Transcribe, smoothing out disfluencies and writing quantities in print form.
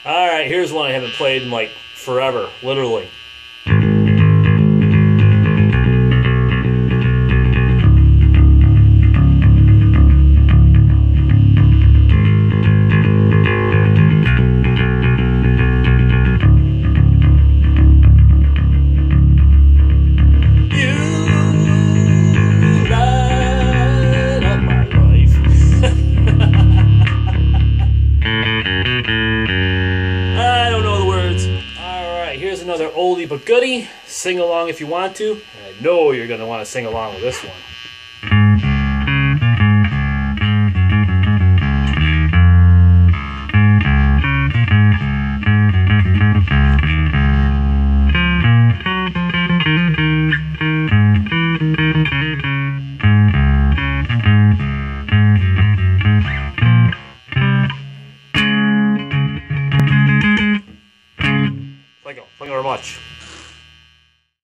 Alright, here's one I haven't played in like forever, literally. Here's another oldie but goodie. Sing along if you want to. And I know you're going to want to sing along with this one. Thank you very much.